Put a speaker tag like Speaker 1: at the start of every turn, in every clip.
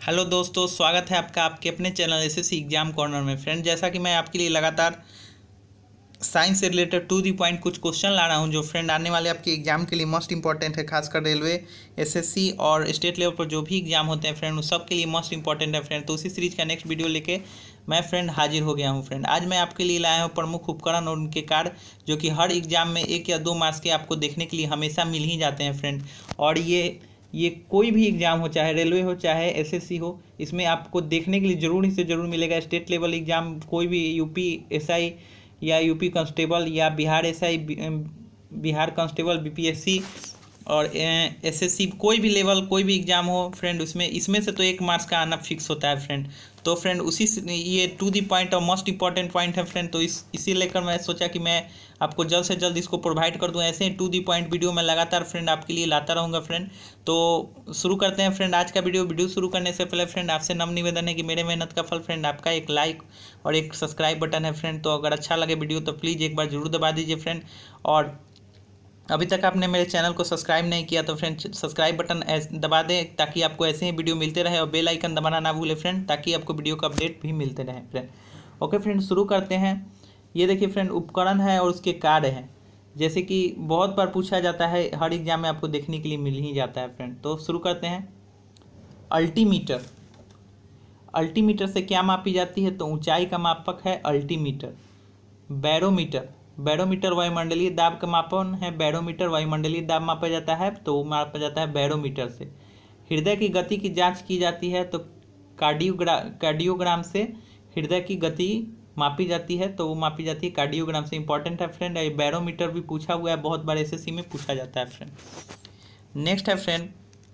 Speaker 1: Hello दोस्तों, स्वागत है आपका आपके अपने चैनल एसएससी एग्जाम कॉर्नर में। फ्रेंड, जैसा कि मैं आपके लिए लगातार साइंस से रिलेटेड टू दी पॉइंट कुछ क्वेश्चन ला रहा हूं जो फ्रेंड आने वाले आपके एग्जाम के लिए मोस्ट इंपॉर्टेंट है, खासकर रेलवे, एसएससी और स्टेट लेवल पर जो भी एग्जाम होते हैं फ्रेंड, उस सब के लिए मोस्ट इंपॉर्टेंट है फ्रेंड। तो उसी सीरीज का नेक्स्ट वीडियो लेके मैं फ्रेंड हाजिर हो गया हूं फ्रेंड। आज मैं आपके लिए लाया हूं प्रमुख उपकरण और उनके कार्य, जो कि हर एग्जाम में 1 या 2 मार्क्स के आपको देखने के लिए हमेशा मिल ही जाते हैं फ्रेंड। और ये कोई भी एग्ज़ाम हो, चाहे रेलवे हो चाहे एसएससी हो, इसमें आपको देखने के लिए ज़रूर ही से ज़रूर मिलेगा। स्टेट लेवल एग्ज़ाम कोई भी यूपी एसआई या यूपी कांस्टेबल या Bihar SI, Bihar constable, BPSC और एसएससी, कोई भी लेवल कोई भी एग्ज़ाम हो फ्रेंड, इसमें से तो 1 मार्क्स का आना फिक्स होता है फ्रेंड। तो फ्रेंड ये टू दी पॉइंट और मोस्ट इंपॉर्टेंट पॉइंट है फ्रेंड। तो इसी लेकर मैं सोचा कि मैं आपको जल्द से जल्द इसको प्रोवाइड कर दूं। ऐसे ही टू दी पॉइंट वीडियो मैं लगातार फ्रेंड आपके लिए लाता रहूँगा फ्रेंड। तो शुरू करते हैं फ्रेंड आज का वीडियो शुरू करने से पहले फ्रेंड आपसे नम्र निवेदन है कि मेरे मेहनत का फल फ्रेंड आपका एक लाइक और एक सब्सक्राइब बटन है फ्रेंड। तो अगर अच्छा लगे वीडियो तो प्लीज़ एक बार जरूर दबा दीजिए फ्रेंड। और अभी तक आपने मेरे चैनल को सब्सक्राइब नहीं किया तो फ्रेंड सब्सक्राइब बटन दबा दें, ताकि आपको ऐसे ही वीडियो मिलते रहे, और बेल आइकन दबाना ना भूलें फ्रेंड, ताकि आपको वीडियो का अपडेट भी मिलते रहे फ्रेंड। ओके फ्रेंड, शुरू करते हैं। ये देखिए फ्रेंड, उपकरण है और उसके कार्य हैं। जैसे कि बहुत बार पूछा जाता है, हर एग्जाम में आपको देखने के लिए मिल ही जाता है फ्रेंड। तो शुरू करते हैं। अल्टीमीटर। अल्टीमीटर से क्या मापी जाती है? तो ऊंचाई का मापक है अल्टीमीटर। बैरोमीटर। बैरोमीटर वायुमंडलीय दाब का मापन है। बैरोमीटर वायुमंडलीय दाब मापा जाता है, तो वो मापा जाता है बैरोमीटर से। हृदय की गति की जांच की जाती है, तो कार्डियोग्राम से हृदय की गति मापी जाती है, तो वो मापी जाती है कार्डियोग्राम से। इंपॉर्टेंट है फ्रेंड, ये बैरोमीटर भी पूछा हुआ है, बहुत बार एसएससी में पूछा जाता है फ्रेंड। नेक्स्ट है फ्रेंड,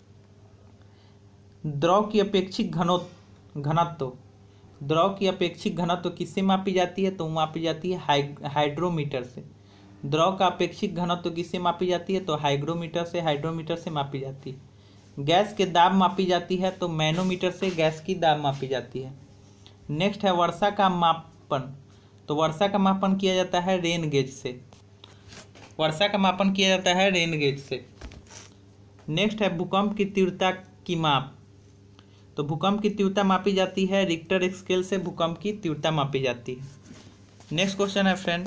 Speaker 1: द्रव की अपेक्षित घनत्व। द्रव की अपेक्षित घनत्व किससे मापी जाती है? तो मापी जाती है हाइड्रोमीटर से। द्रव का अपेक्षित घनत्व किससे मापी जाती है? तो हाइग्रोमीटर से, हाइड्रोमीटर से मापी जाती है। गैस के दाब मापी जाती है, तो मैनोमीटर से गैस की दाब मापी जाती है। नेक्स्ट है वर्षा का मापन। तो वर्षा का मापन किया जाता है रेन गेज से। वर्षा का मापन किया जाता है रेन गेज से। नेक्स्ट है भूकंप की तीव्रता की माप। तो भूकंप की तीव्रता मापी जाती है रिक्टर स्केल से। भूकंप की तीव्रता मापी जाती है। नेक्स्ट क्वेश्चन है फ्रेंड,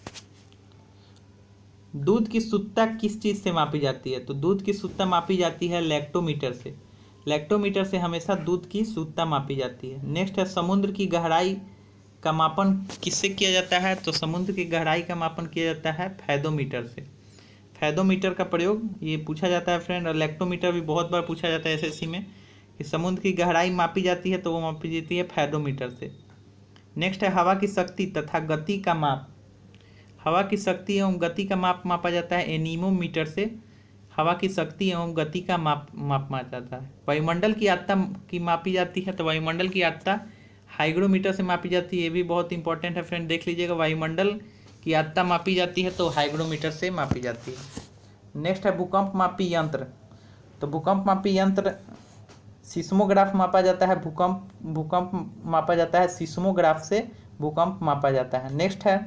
Speaker 1: दूध की शुद्धता किस चीज से मापी जाती है? तो दूध की शुद्धता मापी जाती है लैक्टोमीटर से। लैक्टोमीटर से हमेशा दूध की शुद्धता मापी जाती है। नेक्स्ट है समुद्र की गहराई का मापन किससे किया जाता है? तो समुद्र की गहराई का मापन किया जाता है फैदोमीटर से। फैदोमीटर का प्रयोग ये पूछा जाता है फ्रेंड, और लैक्टोमीटर भी बहुत बार पूछा जाता है एसएससी में, कि समुद्र की गहराई मापी जाती है, तो वो मापी जाती है फैदोमीटर से। नेक्स्ट है हवा की शक्ति तथा गति का माप। हवा की शक्ति एवं गति का माप मापा जाता है एनीमोमीटर से। हवा की शक्ति एवं गति का मापा जाता है। वायुमंडल की आर्द्रता की मापी जाती है, तो वायुमंडल की आर्द्रता हाइग्रोमीटर से मापी जाती है। ये भी बहुत इंपॉर्टेंट है फ्रेंड, देख लीजिएगा। वायुमंडल की आर्द्रता मापी जाती है, तो हाइग्रोमीटर से मापी जाती है। नेक्स्ट है भूकंप मापी यंत्र। तो भूकंप मापी यंत्र सिस्मोग्राफ मापा जाता है। भूकंप मापा जाता है सिस्मोग्राफ से। भूकंप मापा जाता है। नेक्स्ट है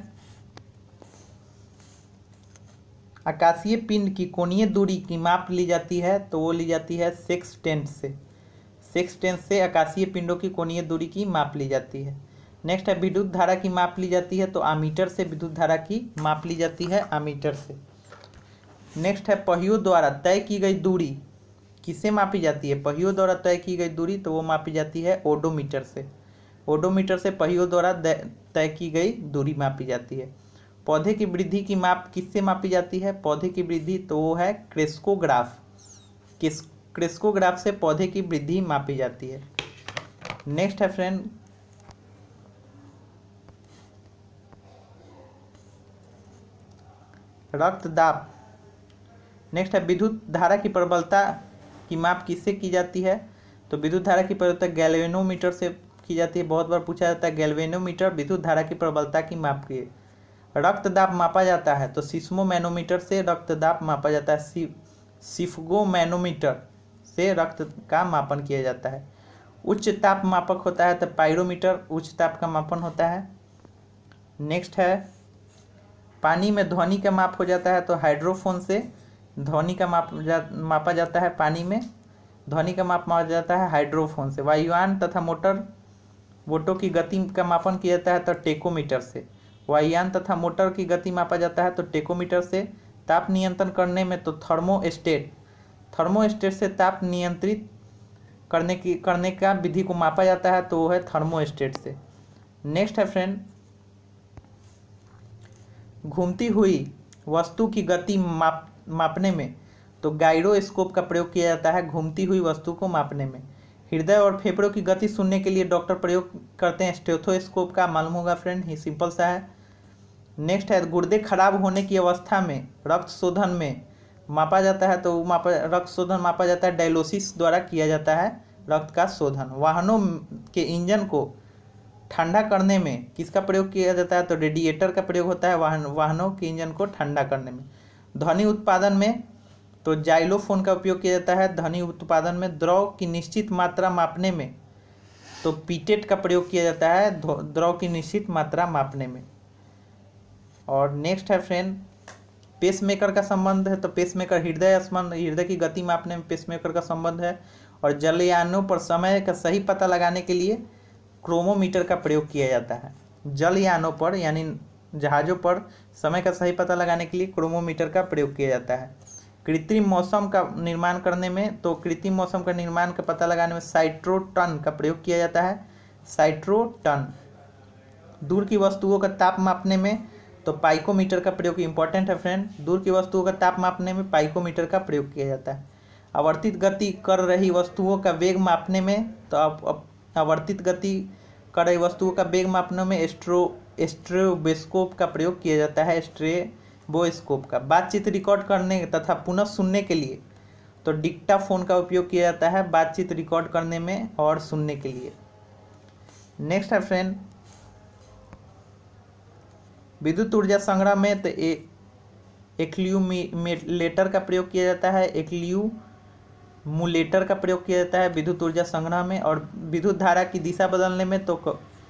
Speaker 1: आकाशीय पिंड की कोणीय दूरी की माप ली जाती है, तो वो ली जाती है सेक्सटेंट से। सेक्सटेंट से आकाशीय पिंडों की कोणीय दूरी की माप ली जाती है। नेक्स्ट है विद्युत धारा की माप ली जाती है, तो आमीटर से विद्युत धारा की माप ली जाती है, आमीटर से। नेक्स्ट है पहियों द्वारा तय की गई दूरी किससे मापी जाती है? पहियों द्वारा तय की गई दूरी, तो वो मापी जाती है ओडोमीटर से। ओडोमीटर से पहियों द्वारा तय की गई दूरी मापी जाती है। पौधे की वृद्धि की माप किससे मापी जाती है? पौधे की वृद्धि, तो वो है क्रेस्कोग्राफ। क्रेस्कोग्राफ से पौधे की वृद्धि मापी जाती है। नेक्स्ट है फ्रेंड, रक्तदाब। नेक्स्ट है विद्युत धारा की प्रबलता की माप किससे की जाती है? तो विद्युत धारा की प्रबलता गैल्वेनोमीटर से की जाती है। बहुत बार पूछा जाता है गैल्वेनोमीटर विद्युत धारा की प्रबलता की माप की। रक्तदाब मापा जाता है, तो सिस्मोमैनोमीटर से रक्तदाब मापा जाता है। सिफ्गोमैनोमीटर से रक्त का मापन किया जाता है। उच्च ताप मापक होता है, तो पायरोमीटर उच्च ताप का मापन होता है। नेक्स्ट है पानी में ध्वनि का माप हो जाता है, तो हाइड्रोफोन से ध्वनि का मापा जाता है पानी में। ध्वनि का माप मापा जाता है हाइड्रोफोन से। वायुयान तथा बोटों की गति का मापन किया जाता है तो टेकोमीटर से। वायुयान तथा मोटर की गति मापा जाता है तो टेकोमीटर से। ताप नियंत्रण करने में तो थर्मोस्टेट से ताप नियंत्रित करने का विधि को मापा जाता है तो वो है थर्मोस्टेट से। नेक्स्ट है फ्रेंड, घूमती हुई वस्तु की गति मापने में तो गाइरोस्कोप का प्रयोग किया जाता है घूमती हुई वस्तु को मापने में। हृदय और फेफड़ों की गति सुनने के लिए डॉक्टर प्रयोग करते हैं स्टेथोस्कोप का, मालूम होगा फ्रेंड, ये सिंपल सा है। नेक्स्ट है, गुर्दे खराब होने की अवस्था में रक्त शोधन में मापा जाता है तो रक्त शोधन मापा जाता है डायलिसिस द्वारा किया जाता है रक्त का शोधन। वाहनों के इंजन को ठंडा करने में किसका प्रयोग किया जाता है तो रेडिएटर का प्रयोग होता है वाहनों के इंजन को ठंडा करने में। ध्वनि उत्पादन में तो जाइलोफोन का उपयोग किया जाता है। ध्वनि उत्पादन में द्रव की निश्चित मात्रा मापने में तो पीटेट का प्रयोग किया जाता है द्रव की निश्चित मात्रा मापने में। और नेक्स्ट है फ्रेंड, पेसमेकर का संबंध है तो पेसमेकर हृदय की गति मापने में पेसमेकर का संबंध है। और जलयानों पर समय का सही पता लगाने के लिए क्रोमोमीटर का प्रयोग किया जाता है। जलयानों पर यानी जहाज़ों पर समय का सही पता लगाने के लिए क्रोमोमीटर का प्रयोग किया जाता है। कृत्रिम मौसम का निर्माण करने में तो कृत्रिम मौसम का निर्माण का पता लगाने में साइट्रोटन का प्रयोग किया जाता है। साइट्रोटन। दूर की वस्तुओं का ताप मापने में तो पाइकोमीटर का प्रयोग इंपॉर्टेंट है फ्रेंड। दूर की वस्तुओं का ताप मापने में पाइकोमीटर का प्रयोग किया जाता है। आवर्तित गति कर रही वस्तुओं का वेग मापने में तो आवर्तित गति कर रही वस्तुओं का वेग मापने में स्ट्रोबोस्कोप का प्रयोग किया जाता है। स्ट्रोबोस्कोप का। बातचीत रिकॉर्ड करने तथा पुनः सुनने के लिए तो डिक्टाफोन का उपयोग किया जाता है बातचीत रिकॉर्ड करने में और सुनने के लिए। नेक्स्ट है फ्रेंड, विद्युत ऊर्जा संग्रह में तो एक्यूमुलेटर का प्रयोग किया जाता है। एक्यूमुलेटर का प्रयोग किया जाता है विद्युत ऊर्जा संग्रह में। और विद्युत धारा की दिशा बदलने में तो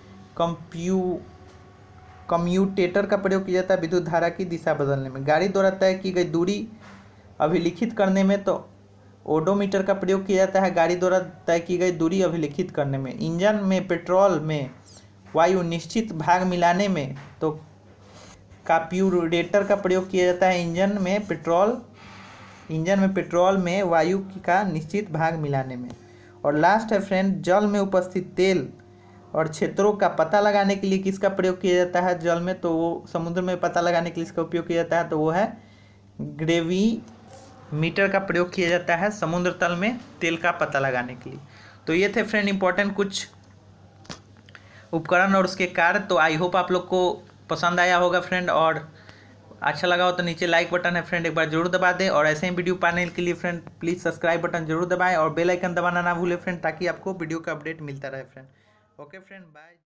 Speaker 1: कम्यूटेटर का प्रयोग किया जाता है विद्युत धारा की दिशा बदलने में। गाड़ी द्वारा तय की गई दूरी अभिलिखित करने में तो ओडोमीटर का प्रयोग किया जाता है गाड़ी द्वारा तय की गई दूरी अभिलिखित करने में। इंजन में पेट्रोल में वायु निश्चित भाग मिलाने में तो कार्ब्यूरेटर का प्रयोग किया जाता है इंजन में पेट्रोल में वायु का निश्चित भाग मिलाने में। और लास्ट है फ्रेंड, जल में उपस्थित तेल और क्षेत्रों का पता लगाने के लिए किसका प्रयोग किया जाता है जल में तो वो समुद्र में पता लगाने के लिए इसका उपयोग किया जाता है तो वो है ग्रेविमीटर का प्रयोग किया जाता है समुद्र तल में तेल का पता लगाने के लिए। तो ये थे फ्रेंड इंपॉर्टेंट कुछ उपकरण और उसके कार्य। तो आई होप आप लोग को पसंद आया होगा फ्रेंड, और अच्छा लगा हो तो नीचे लाइक बटन है फ्रेंड एक बार जरूर दबा दें। और ऐसे ही वीडियो पाने के लिए फ्रेंड प्लीज़ सब्सक्राइब बटन जरूर दबाएं और बेल आइकन दबाना ना भूलें फ्रेंड, ताकि आपको वीडियो का अपडेट मिलता रहे फ्रेंड। Okay friend, bye.